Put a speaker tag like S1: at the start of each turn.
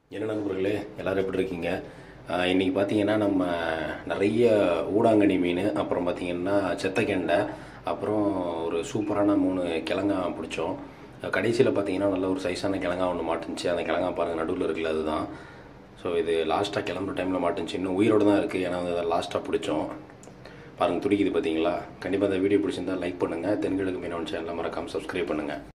S1: என்ன நண்பர்களே, எல்லோரும் எப்படி இருக்கீங்க? இன்றைக்கி பார்த்தீங்கன்னா நம்ம நிறைய ஊடாங்கனி மீன், அப்புறம் பார்த்திங்கன்னா செத்தக்கெண்டை, அப்புறம் ஒரு சூப்பரான 3 கிழங்கா பிடிச்சோம். கடைசியில் பார்த்தீங்கன்னா நல்ல ஒரு சைஸான கிழங்கா ஒன்று மாட்டுச்சு. அந்த கிழங்கா பாருங்கள் நடுவில் இருக்குல்ல, அதுதான். ஸோ இது லாஸ்ட்டாக கிளம்புற டைமில் மாட்டுச்சு. இன்னும் உயிரோடு தான் இருக்குது, ஏன்னா அதை லாஸ்ட்டாக பிடிச்சோம். பாருங்கள் துடிக்குது பார்த்தீங்களா? கண்டிப்பாக அந்த வீடியோ பிடிச்சிருந்தால் லைக் பண்ணுங்கள். தென்கிழக்கு மீனவன் சேனலை மறக்காமல் சப்ஸ்கிரைப் பண்ணுங்கள்.